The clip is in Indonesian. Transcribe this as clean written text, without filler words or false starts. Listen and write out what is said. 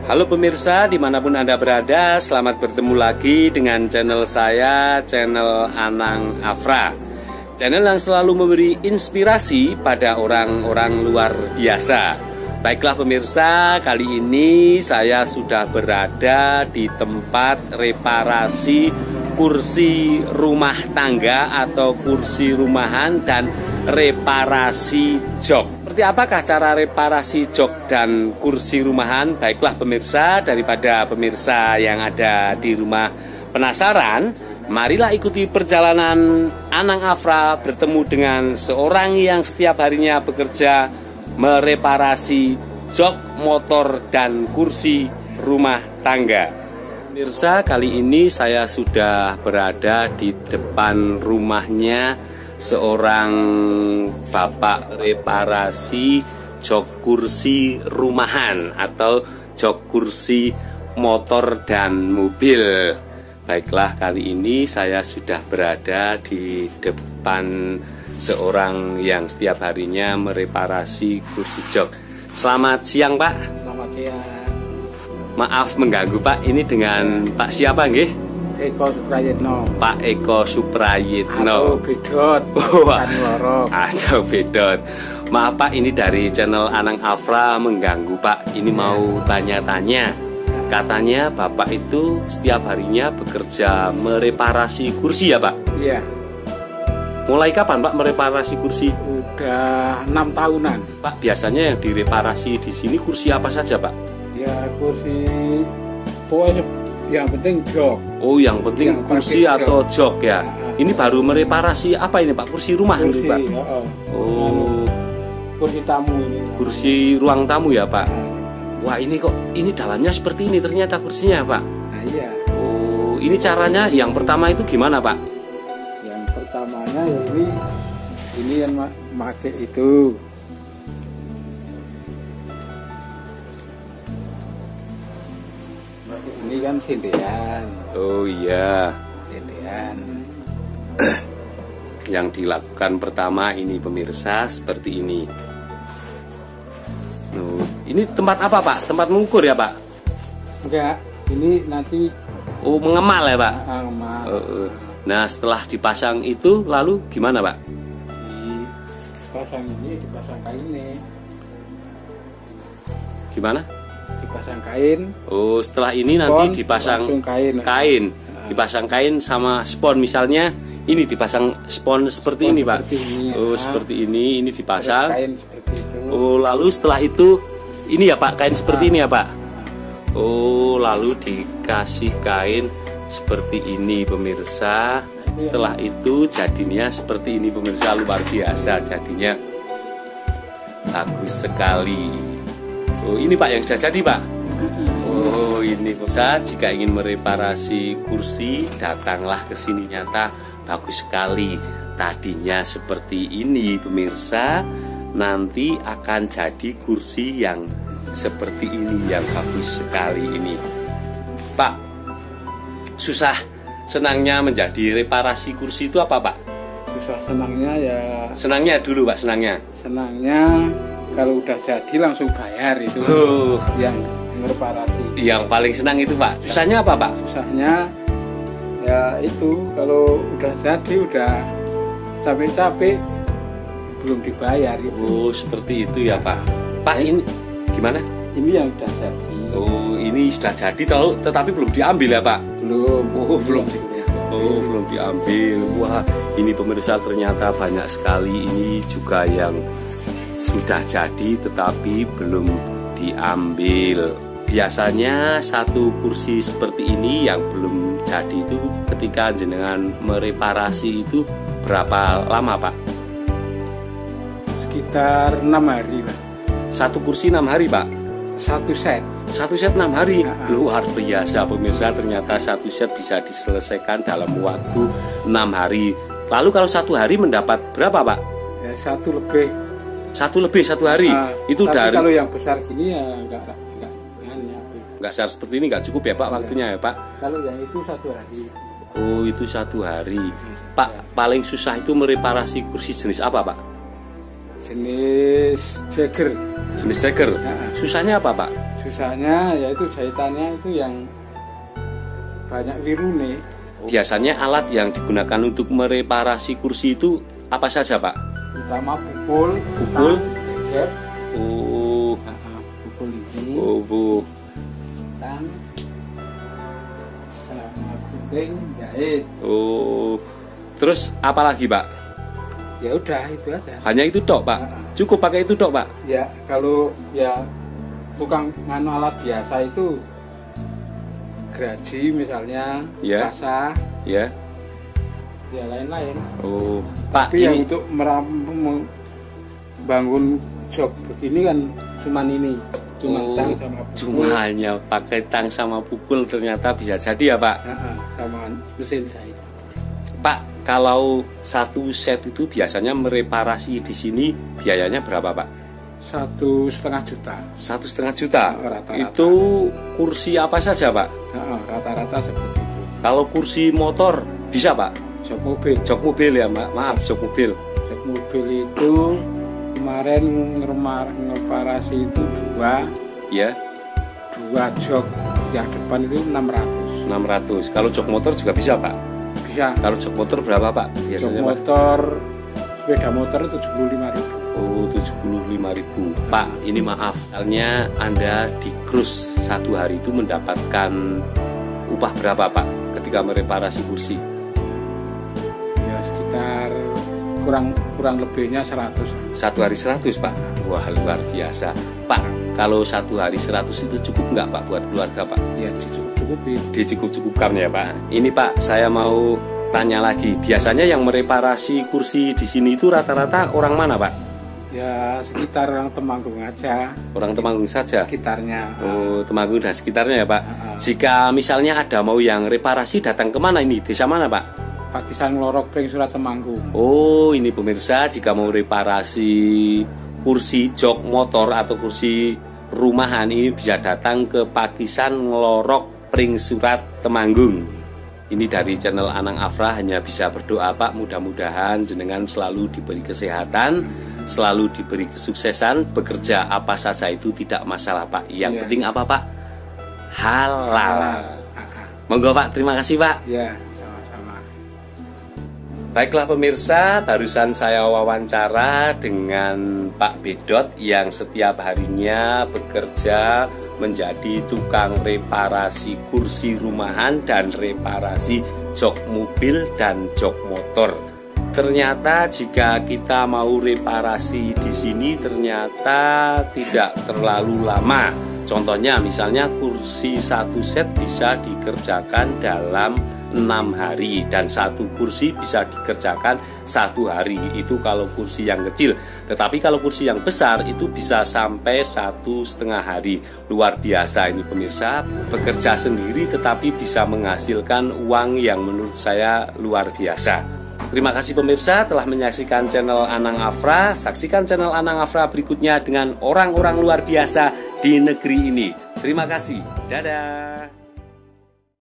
Halo pemirsa, dimanapun Anda berada, selamat bertemu lagi dengan channel saya, channel Anang Afra. Channel yang selalu memberi inspirasi pada orang-orang luar biasa. Baiklah pemirsa, kali ini saya sudah berada di tempat reparasi kursi rumah tangga atau kursi rumahan dan reparasi jok. Seperti apakah cara reparasi jok dan kursi rumahan? Baiklah pemirsa, daripada pemirsa yang ada di rumah penasaran, marilah ikuti perjalanan Anang Afra bertemu dengan seorang yang setiap harinya bekerja mereparasi jok, motor, dan kursi rumah tangga. Pemirsa, kali ini saya sudah berada di depan rumahnya seorang bapak reparasi jok kursi rumahan atau jok kursi motor dan mobil. Baiklah, kali ini saya sudah berada di depan seorang yang setiap harinya mereparasi kursi jok. Selamat siang Pak. Selamat siang. Maaf mengganggu Pak, ini dengan Pak siapa nggih? Eko Suprayitno. Pak Eko Suprayitno. Atau Bedot. Atau Bedot. Maaf Pak, ini dari channel Anang Afra mengganggu Pak. Ini mau tanya-tanya. Katanya Bapak itu setiap harinya bekerja mereparasi kursi ya Pak? Iya. Mulai kapan Pak mereparasi kursi? Udah 6 tahunan. Pak, biasanya yang direparasi di sini kursi apa saja Pak? Ya kursi, pokoknya yang penting jok. Oh, yang penting yang kursi atau jok ya. Ini baru mereparasi apa ini Pak? Kursi rumah kursi, ini Pak? Oh, kursi tamu ini. Kursi ruang tamu ya Pak? Wah, ini kok ini dalamnya seperti ini ternyata kursinya Pak? Nah, iya. Oh, ini caranya yang pertama itu gimana Pak? Yang pertamanya ini yang pakai itu. Ini kan sindiran. Oh iya, sindiran. Yang dilakukan pertama ini pemirsa seperti ini. Ini tempat apa Pak? Tempat mengukur ya Pak? Enggak, ini nanti. Oh, mengemal ya Pak? Mengemal. Nah, setelah dipasang itu lalu gimana Pak? Dipasang ini, dipasang kainnya. Gimana? Dipasang kain. Oh, setelah ini nanti dipasang kain. Dipasang kain sama spon, misalnya ini dipasang spon seperti ini Pak. Ini, oh, seperti ini dipasang. Kain seperti itu. Oh, lalu setelah itu ini ya Pak, kain seperti ini ya Pak. Oh, lalu dikasih kain seperti ini pemirsa. Setelah itu jadinya seperti ini pemirsa, luar biasa jadinya. Bagus sekali. Oh, ini Pak yang sudah jadi Pak. Oh, ini pemirsa, jika ingin mereparasi kursi datanglah ke sini, nyata bagus sekali. Tadinya seperti ini pemirsa, nanti akan jadi kursi yang seperti ini yang bagus sekali ini. Pak, susah senangnya menjadi reparasi kursi itu apa Pak? Susah senangnya ya. Senangnya dulu Pak, senangnya. Senangnya kalau udah jadi langsung bayar itu. Oh, yang mereparasi. Yang paling senang itu Pak. Susahnya apa Pak? Susahnya ya itu kalau udah jadi udah capek-capek belum dibayar itu. Oh, seperti itu ya Pak. Pak, ini gimana? Ini yang sudah jadi. Oh, ini sudah jadi tetapi belum diambil ya Pak? Belum. Oh, belum. Oh, belum diambil. Wah, ini pemirsa ternyata banyak sekali ini juga yang sudah jadi tetapi belum diambil. Biasanya satu kursi seperti ini yang belum jadi itu ketika jenengan mereparasi itu berapa lama Pak? Sekitar 6 hari Pak. Satu kursi 6 hari Pak? Satu set 6 hari? Luar biasa pemirsa, ternyata satu set bisa diselesaikan dalam waktu 6 hari. Lalu kalau satu hari mendapat berapa Pak? Ya, satu lebih satu hari. Itu tapi dari kalau yang besar gini ya enggak besar seperti ini, enggak cukup ya Pak waktunya ya Pak? Kalau yang itu satu hari. Oh, itu satu hari. Pak, paling susah itu mereparasi kursi jenis apa Pak? Jenis Jagger. Jenis ceker. Susahnya apa Pak? Susahnya yaitu jahitannya itu yang banyak wirune. Biasanya alat yang digunakan untuk mereparasi kursi itu apa saja Pak? Utama pukul, jep. Oh, pukul ini. oh bu. Tang, sama gunting, jahit. Oh, terus apa lagi Pak? Ya udah itu aja. Hanya itu tok Pak? Cukup pakai itu tok Pak? Ya kalau ya tukang nganu alat biasa itu geraji misalnya, Ya. kasa, Ya. ya lain-lain. Oh, Pak Tapi yang ini untuk membangun jok begini kan cuman ini, cuma tang sama pukul. cuma hanya pakai tang sama pukul ternyata bisa jadi ya Pak? Sama mesin saya. Pak, kalau satu set itu biasanya mereparasi di sini biayanya berapa Pak? 1,5 juta. 1,5 juta. Rata-rata. Itu kursi apa saja Pak? Rata-rata seperti itu. Kalau kursi motor bisa Pak? Jok mobil. Jok mobil ya maaf jok mobil. Jok mobil itu kemarin ngereparasi itu Ya. dua jok yang depan itu 600. 600. Kalau jok motor juga bisa Pak? Bisa. Kalau jok motor berapa Pak? Jok Biasanya Pak? motor, sepeda motor itu 75.000. Oh, 75.000. Pak, ini maaf, misalnya Anda di cruise satu hari itu mendapatkan upah berapa Pak ketika mereparasi kursi? Ya sekitar kurang lebihnya 100. Satu hari 100 Pak? Wah, luar biasa. Pak, kalau satu hari 100 itu cukup nggak Pak buat keluarga Pak? Ya dicukup-cukupin. Dicukup-cukupkan ya Pak. Ini Pak, saya mau tanya lagi. Biasanya yang mereparasi kursi di sini itu rata-rata orang mana Pak? Ya sekitar orang Temanggung aja. Orang Temanggung saja? Sekitarnya. Oh, Temanggung dan sekitarnya ya Pak. Jika misalnya ada mau yang reparasi datang kemana ini? Desa mana Pak? Pakisan Nglorok Pring Surat Temanggung. Oh, ini pemirsa, jika mau reparasi kursi jok motor atau kursi rumahan ini bisa datang ke Pakisan Nglorok Pring Surat Temanggung. Ini dari channel Anang Afra hanya bisa berdoa Pak, mudah-mudahan jenengan selalu diberi kesehatan, selalu diberi kesuksesan, bekerja apa saja itu tidak masalah Pak. Yang penting apa Pak? Halal. Monggo Pak, terima kasih Pak. Ya, sama-sama. Baiklah pemirsa, barusan saya wawancara dengan Pak Bedot yang setiap harinya bekerja menjadi tukang reparasi kursi rumahan dan reparasi jok mobil dan jok motor. Ternyata jika kita mau reparasi di sini ternyata tidak terlalu lama. Contohnya misalnya kursi satu set bisa dikerjakan dalam 6 hari dan satu kursi bisa dikerjakan 1 hari. Itu kalau kursi yang kecil. Tetapi kalau kursi yang besar itu bisa sampai 1,5 hari. Luar biasa ini pemirsa, bekerja sendiri tetapi bisa menghasilkan uang yang menurut saya luar biasa. Terima kasih pemirsa telah menyaksikan channel Anang Afra. Saksikan channel Anang Afra berikutnya dengan orang-orang luar biasa di negeri ini. Terima kasih. Dadah.